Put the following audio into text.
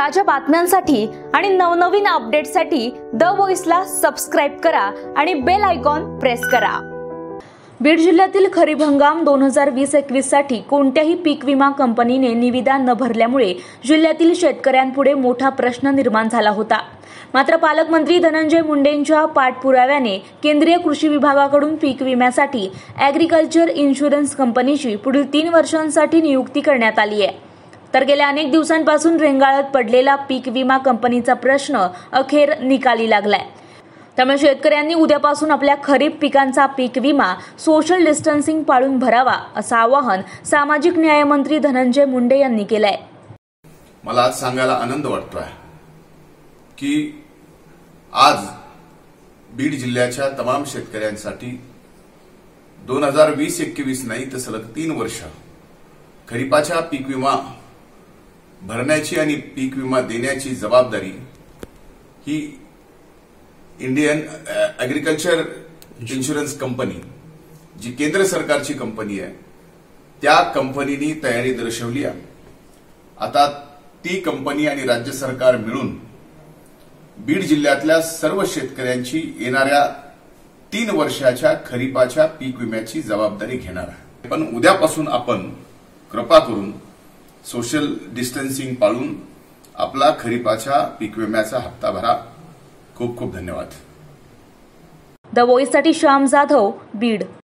ताज्या बातम्यांसाठी आणि नवनवीन अपडेट्ससाठी द व्हॉइसला सबस्क्राइब करा आणि बेल आयकॉन प्रेस करा। बीड जिल्ह्यातील खरीप हंगाम 2020-21 साठी कोणत्याही पीक विमा कंपनीने निविदा न भरल्यामुळे जिल्ह्यातील शेतकऱ्यांपुढे मोठा प्रश्न निर्माण झाला होता। मात्र पालकमंत्री धनंजय मुंडेंच्या पाठपुराव्याने केंद्रीय कृषी विभागाकडून पीक विम्यासाठी ॲग्रिकल्चर इन्शुरन्स कंपनीची पुढील 3 वर्षांसाठी नियुक्ती करण्यात आली आहे। तर गेल्या अनेक दिवसांपासून रेंगाळत पडलेला पीक विमा कंपनीचा प्रश्न अखेर निकाली लागलाय। त्यामुळे शेतकऱ्यांनी उद्यापासून आपल्या खरीप पिकांचा पीक विमा सोशल डिस्टन्सिंग पाळून भरावा असं आवाहन सामाजिक न्याय मंत्री धनंजय मुंडे यांनी केलंय। मला आज सांगायला आनंद वाटतोय की आज बीड जिल्ह्याच्या तमाम शेतकऱ्यांसाठी 2020-21 नाही तर सलग 3 वर्ष खरीपाच्या पीक विमा भरण्याची आणि पीक विमा देण्याची जबाबदारी ही इंडियन ॲग्रिकल्चर इन्शुरन्स कंपनी जी केंद्र सरकारची कंपनी आहे त्या कंपनीने तयारी दर्शवली आहे। आता ती कंपनी आणि राज्य सरकार मिळून बीड जिल्ह्यातल्या सर्व शेतकऱ्यांची येणाऱ्या 3 वर्षाच्या खरीपाच्या पीक विम्याची जबाबदारी घेणार आहे। पण उद्यापासून आपण कृपा करून सोशल डिस्टन्सिंग पाळून आपला खरीपाच्या पीक विम्याचा हप्ता भरा। खूप खूप धन्यवाद। द व्हॉइससाठी श्याम जाधव, बीड।